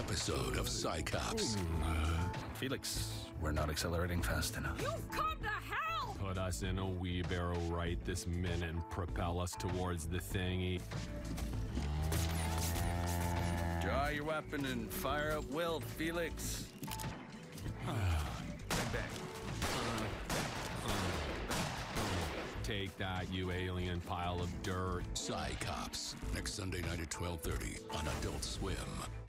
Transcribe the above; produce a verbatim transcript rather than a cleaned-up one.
episode of Psi Cops. Felix, we're not accelerating fast enough. You've come to hell! Put us in a wheelbarrow right this minute and propel us towards the thingy. Draw your weapon and fire at will, Felix. Bang, bang. Take that, you alien pile of dirt. Psi Cops, next Sunday night at twelve thirty on Adult Swim.